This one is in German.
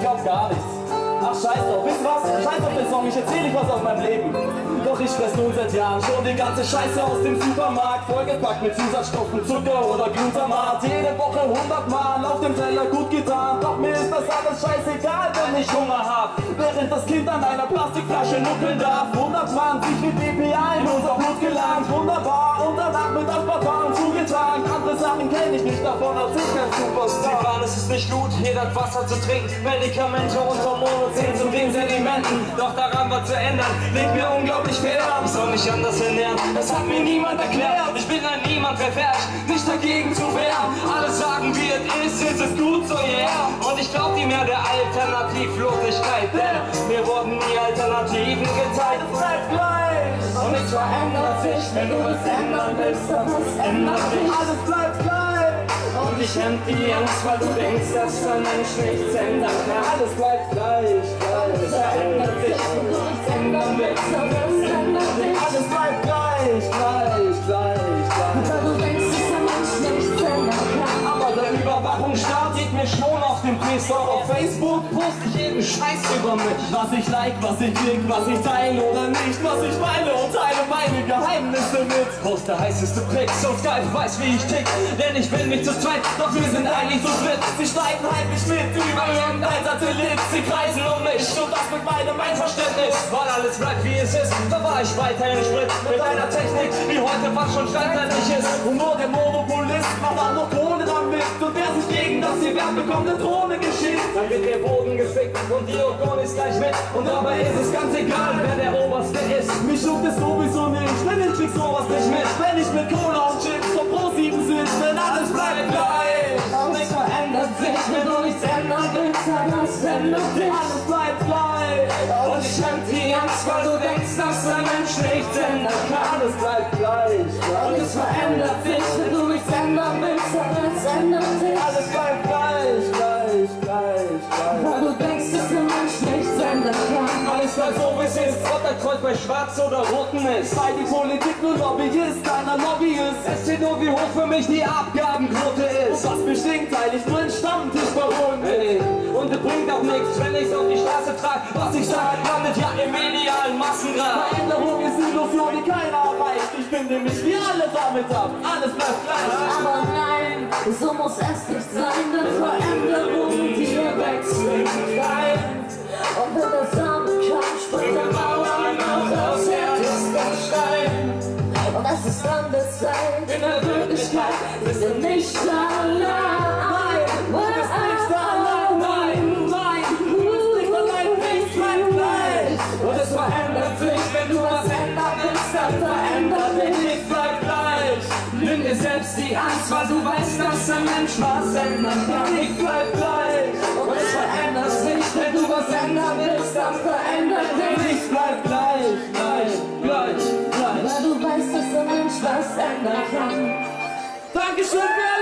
glaub gar nichts. Ach scheiß drauf, wisst ihr was? Scheiß auf den Song, ich erzähl euch was aus meinem Leben. Doch ich fress nun seit Jahren schon die ganze Scheiße aus dem Supermarkt, vollgepackt mit Zusatzstoffen, Zucker oder Glutamat. Jede Woche 100 Mal auf dem Teller gut getan. Doch mir ist das alles scheißegal, wenn ich Hunger hab. Während das Kind an einer Plastikflasche nuckeln darf. 120 mit BPA in unser Blut gelangt. Wunderbar, und danach mit Aspartam zugetragen. Andere Sachen kenn ich nicht, davon als ich kein Superstar. Sie fahren, es ist nicht gut, jeder hat Wasser zu trinken, Medikamente und Hormone zählen zu den Sedimenten. Doch daran was zu ändern, liegt mir unglaublich schwer. Ich soll mich anders ernähren, das hat mir niemand erklärt. Ich bin ein Niemand, wer fährt, nicht dagegen zu wehren. Alle sagen, wie es ist gut so, yeah. Und ich glaub nie mehr der Alternativlosigkeit, denn mir wurden nie Alternativen gezeigt. Es bleibt gleich Und nichts verändert sich, wenn du es ändern willst, dann es ändert sich. alles bleibt gleich. Und dich hemmt die Angst, weil du denkst, dass ein Mensch nichts ändern kann. Alles bleibt gleich, Es verändert sich, wenn du es ändern willst, dann es ändert sich. alles bleibt gleich, Weil du denkst, dass ein Mensch nichts ändern kann. Aber der Überwachungsstaat geht mir schon auf den Piss. Doch auf Facebook post ich jeden Scheiß über mich. Was ich like, was ich klick, was ich teile oder nicht. Was ich meine und teile meine Geheimnisse mit. Post der heißeste Blick, so Skype weiß wie ich tick. Denn ich bin nicht zu zweit, doch wir sind eigentlich so dritt. Sie streiten halt mich mit über irgendein Satellit. Sie kreisen um mich und das mit meinem Einverständnis. Weil alles bleibt wie es ist, da war ich weiterhin Sprit. Mit einer Technik, die heute fast schon standardlich ist. Und nur der Monopolist macht auch noch Kohle damit. Und wer sich gegen das hier wehrt, bekommt eine Drohne geschickt. Dann wird der Boden gefickt und die Orgon ist gleich mit. Und dabei ist es ganz egal, wer der Oberste ist. Mich juckt es sowieso nicht, denn ich krieg sowas nicht mit. Wenn ich mit Cola und Chips vom Pro7 sitze, denn alles bleibt gleich. Und nichts verändert sich, wenn du nichts ändern willst, dann es ändert sich. Alles bleibt gleich. Und dich hemmt die Angst, weil du denkst, dass ein Mensch nichts ändern kann. Alles bleibt gleich. Und es verändert sich, wenn du nichts ändern willst, dann es ändert sich. Alles bleibt gleich. Weil du denkst, dass ein Mensch nichts ändern kann. Alles bleibt so wie es ist, ob der Kreuz bei Schwarz oder Roten ist. Weil die Politik nur Lobbyist, keiner Lobbyist. Es steht nur, wie hoch für mich die Abgabenquote Und ist. was mich stinkt, teile ich nur einen Stammtisch bei uns. Hey, und es bringt auch nichts, wenn ich's auf die Straße trag. Was ich sag, landet ja im medialen Massengrab. Veränderung ist eine Illusion, die keiner erreicht. Ich finde mich wie alle damit ab. Alles bleibt gleich. Aber nein, so muss es nicht sein, denn Veränderungen, die wechseln rein. Und wenn der Samen kam, springt der Mauern auf das härteste Stein. Und es ist an der Zeit, in der Wirklichkeit, wir sind nicht allein. Du bist nicht allein, nein, du bist nicht allein, nichts bleibt gleich. Und es verändert sich, wenn du was ändern willst, dann verändert dich. Nichts bleibt gleich. Nimm dir selbst die Angst, weil du weißt, dass ein Mensch was ändern kann. Nichts bleibt gleich. Und es verändert sich, wenn du was ändern willst, dann verändert dich. Nichts bleibt gleich. Weil du weißt, dass ein Mensch was ändern kann. Dankeschön.